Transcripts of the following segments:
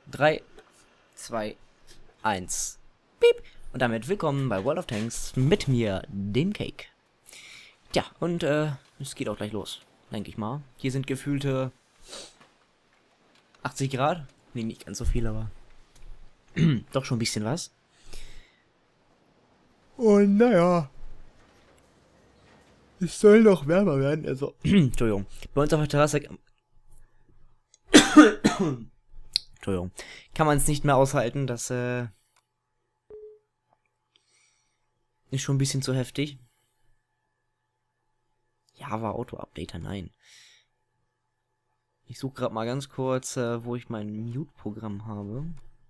3, 2, 1. Piep. Und damit willkommen bei World of Tanks mit mir, dem Cake. Tja, und es geht auch gleich los, denke ich mal. Hier sind gefühlte 80 Grad. Nee, nicht ganz so viel, aber doch schon ein bisschen was. Und naja, es soll noch wärmer werden, also Entschuldigung. Bei uns auf der Terrasse Entschuldigung. Kann man es nicht mehr aushalten, das ist schon ein bisschen zu heftig. Java Auto-Updater, nein. Ich suche gerade mal ganz kurz, wo ich mein Mute-Programm habe.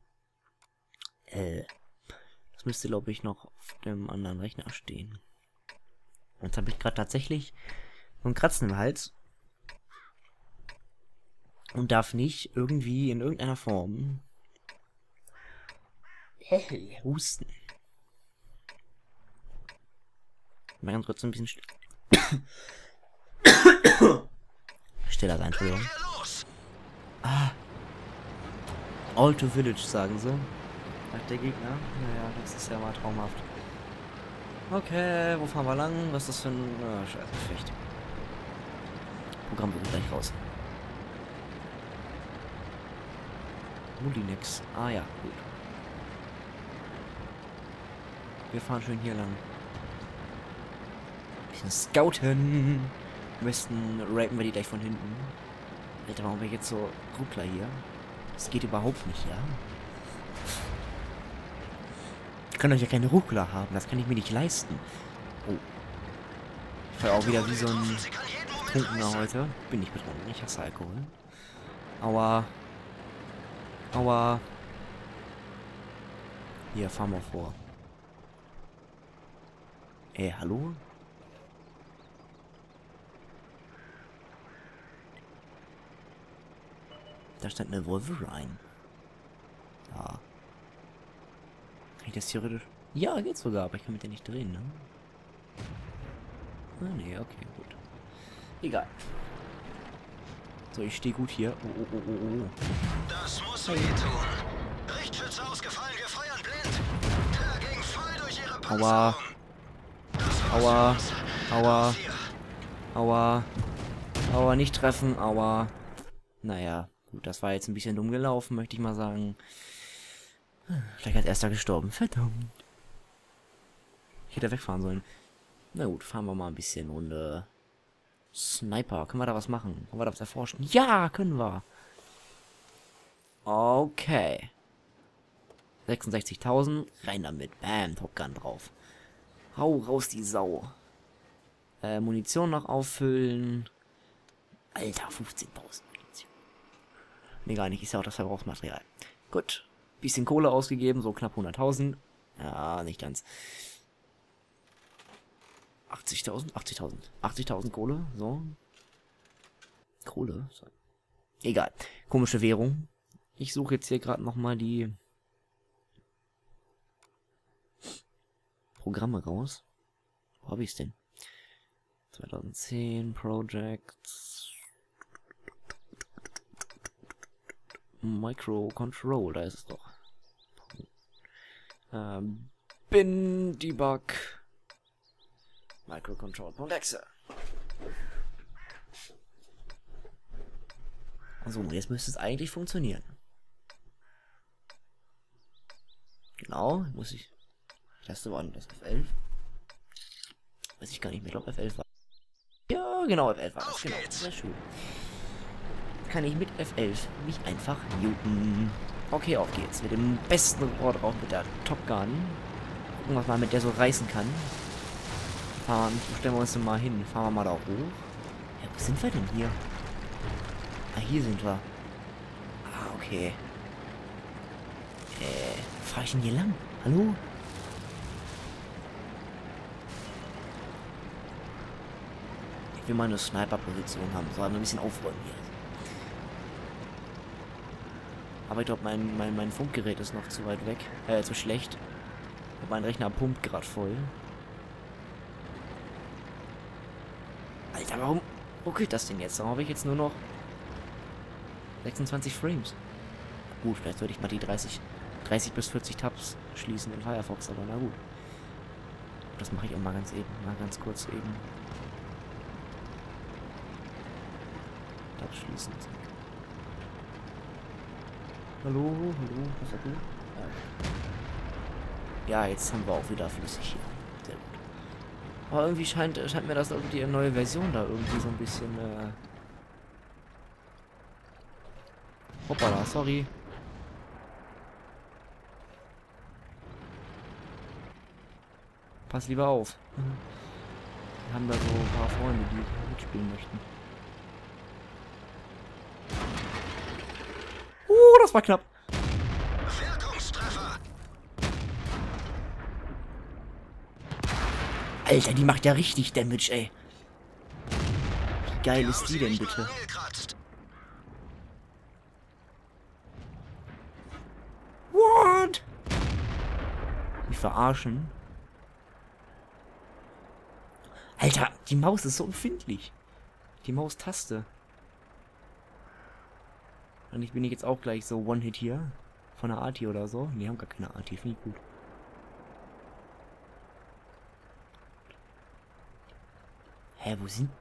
Das müsste, glaube ich, noch auf dem anderen Rechner stehen. Jetzt habe ich gerade tatsächlich so ein Kratzen im Hals. Und darf nicht irgendwie in irgendeiner Form husten. Mal ganz kurz ein bisschen stiller sein, Entschuldigung. Ah. All to Village, sagen sie. Sagt der Gegner. Naja, das ist ja mal traumhaft. Okay, wo fahren wir lang? Was ist das für ein Scheißgefecht? Programm wird gleich raus. Mulinex. Ah ja, gut. Wir fahren schön hier lang. Bisschen scouten. Am besten rapen wir die gleich von hinten. Alter, warum bin ich jetzt so Ruckler hier? Das geht überhaupt nicht, ja? Ich kann euch ja keine Ruckler haben, das kann ich mir nicht leisten. Oh. Ich fahre auch wieder wie so ein Trunkener heute. Bin nicht betrunken, ich hasse Alkohol. Aua. Aua. Hier, fahren wir vor. Hallo? Da stand eine Wolverine. Ja. Kann ich das theoretisch? Ja, geht sogar, aber ich kann mit der nicht drehen, ne? Ah, nee, okay, gut. Egal. So, ich stehe gut hier. Oh. Das muss weh tun. Richtschütze ausgefallen, wir feuern blind. Der ging voll durch ihre Panzerung. Aua. Aua. Aua. Aua. Aua, nicht treffen. Aua. Naja, gut, das war jetzt ein bisschen dumm gelaufen, möchte ich mal sagen. Vielleicht als erster gestorben. Verdammt. Ich hätte wegfahren sollen. Na gut, fahren wir mal ein bisschen Runde. Sniper, können wir da was machen? Können wir da was erforschen? Ja, können wir. Okay. 66.000. Rein damit. Bam, Top Gun drauf. Hau raus, die Sau. Munition noch auffüllen. Alter, 15.000 Munition. Nee, gar nicht. Ist ja auch das Verbrauchsmaterial. Gut. Bisschen Kohle ausgegeben, so knapp 100.000. Ja, nicht ganz. 80.000? 80.000. 80.000 Kohle, so. Kohle? So. Egal. Komische Währung. Ich suche jetzt hier gerade nochmal die Programme raus. Wo habe ich es denn? 2010 Projects. Microcontrol, da ist es doch. Bin Debug. Microcontrol.exe. Also, jetzt müsste es eigentlich funktionieren. Genau, muss ich. Das erste war das F11. Weiß ich gar nicht mehr, ich glaube F11 war. Ja, genau, F11 war das. Genau, sehr schön. Kann ich mit F11 mich einfach muten. Okay, auf geht's. Mit dem besten Rohr drauf, mit der Top Gun. Gucken, was man mit der so reißen kann. Stellen wir uns mal hin. Fahren wir mal da hoch. Ja, wo sind wir denn hier? Ah, hier sind wir. Ah, okay. Fahr ich denn hier lang? Hallo? Ich will mal eine Sniper-Position haben. So, ein bisschen aufräumen hier. Aber ich glaube, mein Funkgerät ist noch zu weit weg. Zu schlecht. Und mein Rechner pumpt gerade voll. Alter, warum ruckelt das denn jetzt? Warum habe ich jetzt nur noch 26 Frames? Gut, vielleicht sollte ich mal die 30 bis 40 Tabs schließen in Firefox, aber na gut. Das mache ich auch mal ganz kurz eben. Tabs schließen. Hallo, was hast du? Ja, jetzt haben wir auch wieder flüssig hier. Sehr gut. Aber irgendwie scheint mir das irgendwie eine neue Version da irgendwie so ein bisschen, Hoppala, sorry. Pass lieber auf. Wir haben da so ein paar Freunde, die mitspielen möchten. Das war knapp. Wirkungstreffer. Alter, die macht ja richtig Damage, ey. Wie geil ist die denn bitte? What? Mich verarschen? Alter, die Maus ist so empfindlich. Die Maustaste. Und ich bin jetzt auch gleich so One-Hit hier. Von der Arti oder so. Die haben gar keine Arti, finde ich gut. Hä, wo sind...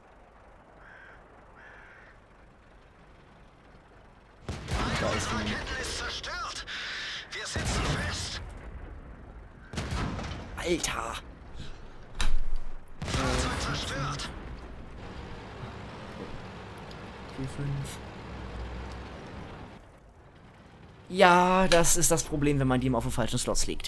Da ist ein... zerstört. Wir sitzen fest. Alter! Zerstört. 4, 5. Ja, das ist das Problem, wenn man die immer auf den falschen Slots legt.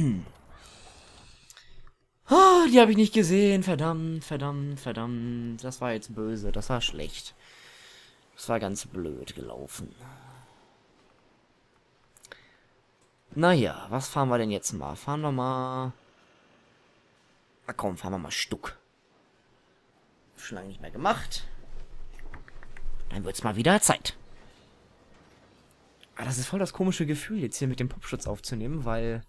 Oh, die habe ich nicht gesehen. Verdammt. Das war jetzt böse. Das war schlecht. Das war ganz blöd gelaufen. Naja, was fahren wir denn jetzt mal? Fahren wir mal... Na komm, fahren wir mal Stuck. Schon lange nicht mehr gemacht. Dann wird's mal wieder Zeit. Aber das ist voll das komische Gefühl, jetzt hier mit dem Popschutz aufzunehmen, weil...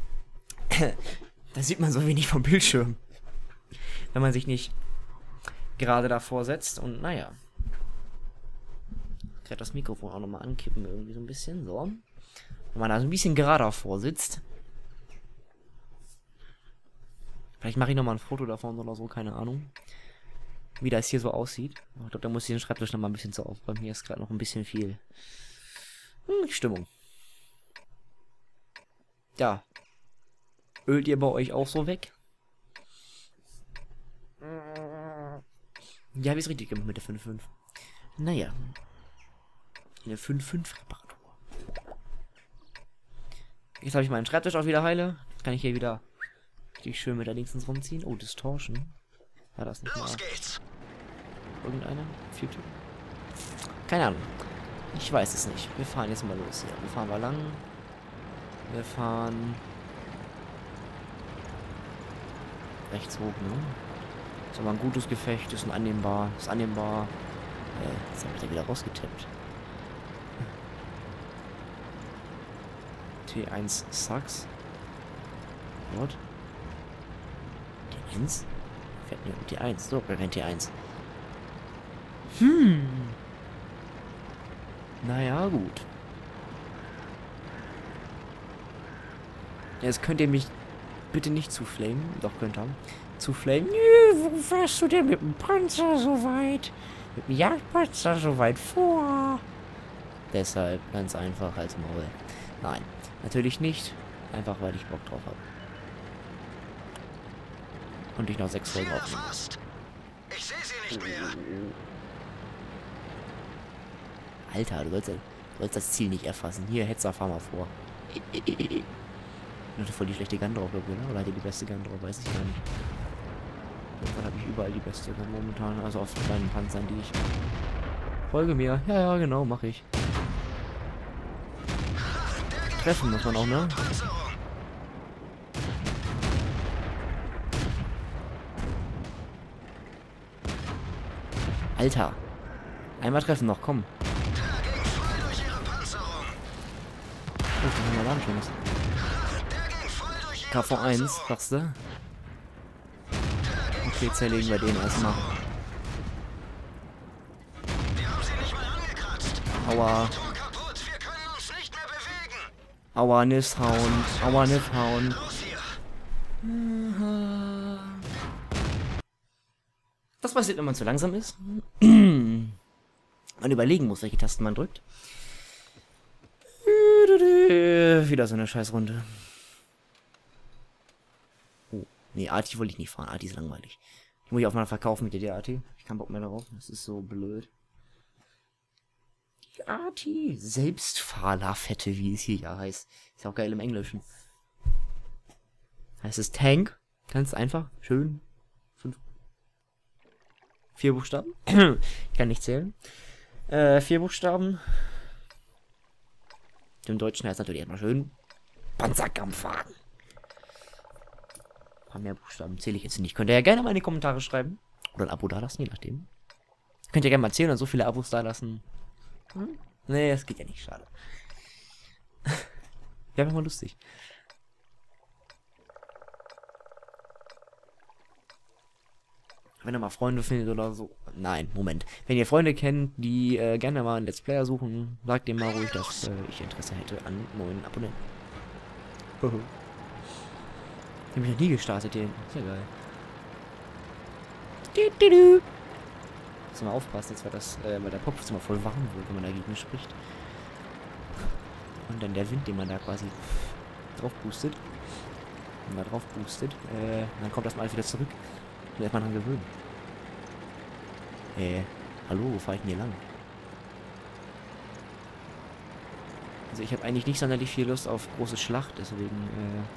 da sieht man so wenig vom Bildschirm. Wenn man sich nicht gerade davor setzt und naja. Ich werde das Mikrofon auch nochmal ankippen, irgendwie so ein bisschen, so. Wenn man da so ein bisschen gerade davor sitzt. Vielleicht mache ich nochmal ein Foto davon oder so, keine Ahnung. Wie das hier so aussieht. Ich glaube, da muss ich den Schreibtisch nochmal ein bisschen so aufräumen. Hier ist gerade noch ein bisschen viel Stimmung. Ja. Ölt ihr bei euch auch so weg? Ja, habe ich es richtig gemacht mit der 5.5. Naja. Eine 5.5 Reparatur. Jetzt habe ich meinen Schreibtisch auch wieder heile. Jetzt kann ich hier wieder richtig schön mit der linksens rumziehen. Oh, Distortion. War das nicht mal irgendeiner? Future? Keine Ahnung. Ich weiß es nicht. Wir fahren jetzt mal los hier. Wo fahren wir lang? Wir fahren... rechts hoch, ne? Ist aber ein gutes Gefecht. Ist annehmbar. Jetzt habe ich da wieder rausgetippt. T1 sucks. What? T1? Fährt mir mit T1. So, wir werden T1. Naja, gut. Jetzt könnt ihr mich bitte nicht zuflamen. Doch, könnt ihr. Zuflamen. Wo fährst du denn mit dem Panzer so weit? Mit dem Jagdpanzer so weit vor? Deshalb ganz einfach als Maul. Nein, natürlich nicht. Einfach, weil ich Bock drauf habe. Und ich noch 6 Folgen aufnehme. Ich sehe sie nicht mehr. Alter, du sollst das Ziel nicht erfassen. Hier, Hetzer, fahr mal vor. Ich hatte voll die schlechte Gun drauf, glaube ich, oder? Oder hat die beste Gun drauf? Weiß ich gar nicht. Irgendwann habe ich überall die beste Gun momentan. Also auf den kleinen Panzern, die ich... Folge mir. Ja, genau, mache ich. Treffen muss man auch, ne? Alter. Einmal treffen noch, komm. Oh, was haben wir da ein schönes? KV1, sagst du? Okay, zerlegen wir den erstmal. Aua. Aua, Nifshound. Aua, Nifshound. Raus hier! Was passiert, wenn man zu langsam ist? Man überlegen muss, welche Tasten man drückt. Wieder so eine Scheißrunde. Oh, nee, Arti wollte ich nicht fahren. Arti ist langweilig. Ich muss ich auch mal verkaufen mit der Arti. Ich kann Bock mehr darauf. Das ist so blöd. Die Arti. Selbstfahrerfette, wie es hier ja heißt. Ist ja auch geil im Englischen. Heißt es Tank? Ganz einfach. Schön. 4 Buchstaben. Ich kann nicht zählen. 4 Buchstaben. Im Deutschen heißt natürlich erstmal schön Panzerkampfwagen. Ein paar mehr Buchstaben zähle ich jetzt nicht. Könnt ihr ja gerne mal in die Kommentare schreiben. Oder ein Abo dalassen, je nachdem. Könnt ihr gerne mal erzählen und so viele Abos dalassen. Hm? Nee, das geht ja nicht, schade. Wäre mal lustig. Wenn ihr mal Freunde findet oder so. Nein, Moment. Wenn ihr Freunde kennt, die gerne mal einen Let's Player suchen, sagt dem mal ruhig, dass ich Interesse hätte an neuen Abonnenten. Den hab ich noch nie gestartet, den. Ist ja geil. Muss mal aufpassen, jetzt war das, weil der Kopf immer voll warm wird, wenn man dagegen spricht. Und dann der Wind, den man da quasi drauf boostet. Wenn man drauf boostet, dann kommt das mal alles wieder zurück. Und erstmal dran gewöhnen. Hallo, wo fahre ich denn hier lang? Also ich habe eigentlich nicht sonderlich viel Lust auf große Schlacht, deswegen,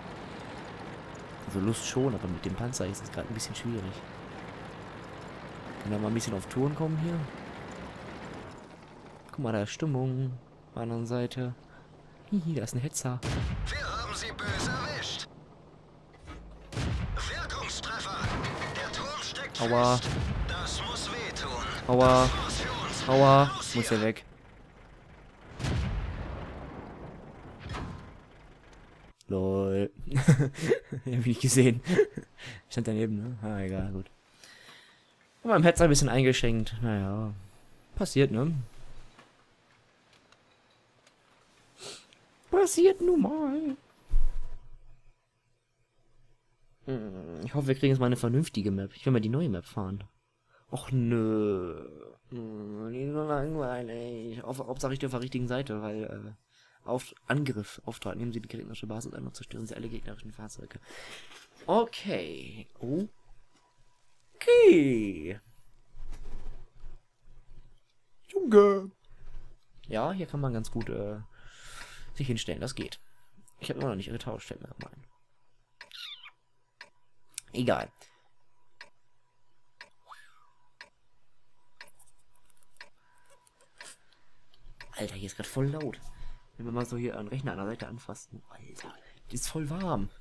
also Lust schon, aber mit dem Panzer ist es gerade ein bisschen schwierig. Können wir mal ein bisschen auf Touren kommen hier? Guck mal, da ist Stimmung. Auf der anderen Seite. Hihi, da ist ein Hetzer. Wir haben sie böse erwischt. Wirkungstreffer. Der Turm steckt Aua. fest. Das muss wehtun. Aua. Das war's für uns. Aua. Raus Muss hier. ja weg. Lol. Hab ich nicht gesehen. Stand daneben, ne? Ah, egal, gut. Und meinem Hetzer ein bisschen eingeschenkt. Naja. Passiert, ne? Passiert nun mal. Ich hoffe, wir kriegen jetzt mal eine vernünftige Map. Ich will mal die neue Map fahren. Och nö. Die ist so langweilig. Hauptsache ich stehe auf der richtigen Seite, weil Angriff, Auftrag. Nehmen Sie die gegnerische Basis an und zerstören Sie alle gegnerischen Fahrzeuge. Okay. Okay. Junge. Ja, hier kann man ganz gut sich hinstellen. Das geht. Ich habe immer noch nicht getauscht, fällt mir mal ein. Egal. Alter, hier ist gerade voll laut. Wenn wir mal so hier einen Rechner an der Seite anfassen. Alter, die ist voll warm.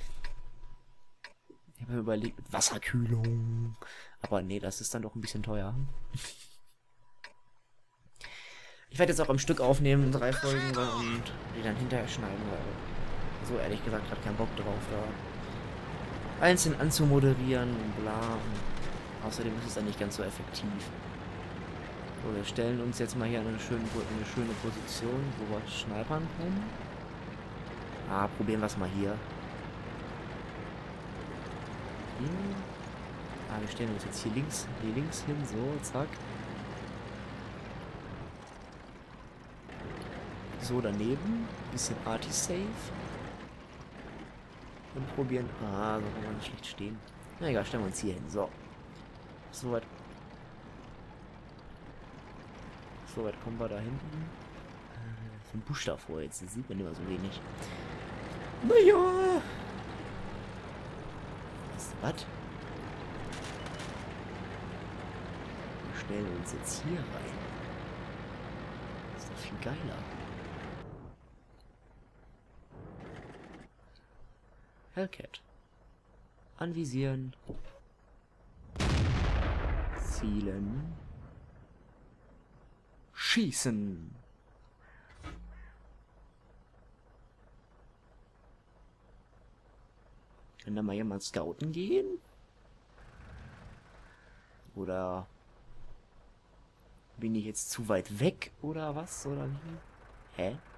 Ich habe mir überlegt, mit Wasserkühlung. Aber nee, das ist dann doch ein bisschen teuer. Ich werde jetzt auch am Stück aufnehmen, 3 Folgen und die dann hinterher schneiden, weil so ehrlich gesagt gerade keinen Bock drauf, da einzeln anzumoderieren und bla. Außerdem ist es dann nicht ganz so effektiv. So, wir stellen uns jetzt mal hier eine schöne Position, wo wir snipern können. Probieren wir es mal hier. Wir stellen uns jetzt hier links hin, so, zack. So daneben, bisschen Arti-Safe. Und probieren. So kann man schlecht stehen. Na egal, stellen wir uns hier hin. So. Soweit kommen wir da hinten. So ein Busch davor, jetzt das sieht man immer so wenig. Naja. Was? Wir stellen uns jetzt hier rein. Das ist doch viel geiler. Hellcat. Anvisieren. Zielen. Schießen. Kann da mal jemand scouten gehen? Oder bin ich jetzt zu weit weg oder was? Oder wie? Hä?